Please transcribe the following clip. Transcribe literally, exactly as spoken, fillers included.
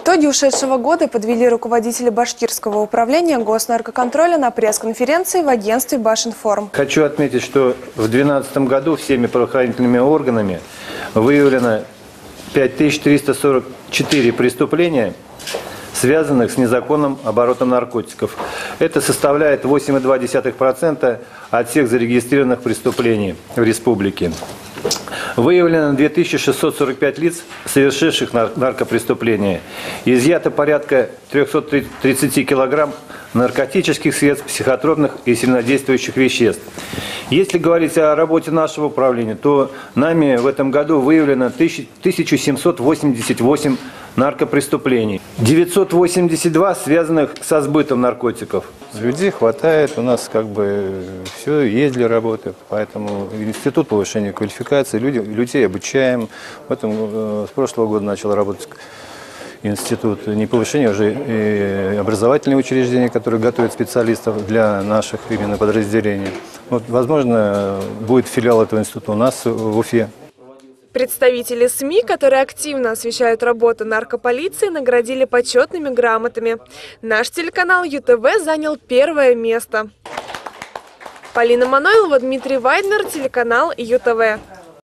Итоги ушедшего года подвели руководители Башкирского управления госнаркоконтроля на пресс-конференции в агентстве Башинформ. Хочу отметить, что в две тысячи двенадцатом году всеми правоохранительными органами выявлено пять тысяч триста сорок четыре преступления, связанных с незаконным оборотом наркотиков. Это составляет восемь целых две десятых процента от всех зарегистрированных преступлений в республике. Выявлено две тысячи шестьсот сорок пять лиц, совершивших наркопреступления. Изъято порядка трёхсот тридцати килограмм наркотических средств, психотропных и сильнодействующих веществ. Если говорить о работе нашего управления, то нами в этом году выявлено тысяча семьсот восемьдесят восемь наркопреступлений, девятьсот восемьдесят два связанных со сбытом наркотиков. Людей хватает, у нас как бы все есть для работы, поэтому институт повышения квалификации, люди, людей обучаем. В этом, с прошлого года начал работать институт не повышения, уже и образовательные учреждения, которые готовят специалистов для наших именно подразделений. Вот, возможно, будет филиал этого института у нас в Уфе. Представители СМИ, которые активно освещают работу наркополиции, наградили почетными грамотами. Наш телеканал ю тэ вэ занял первое место. Полина Манойлова, Дмитрий Вайднер, телеканал ю тэ вэ.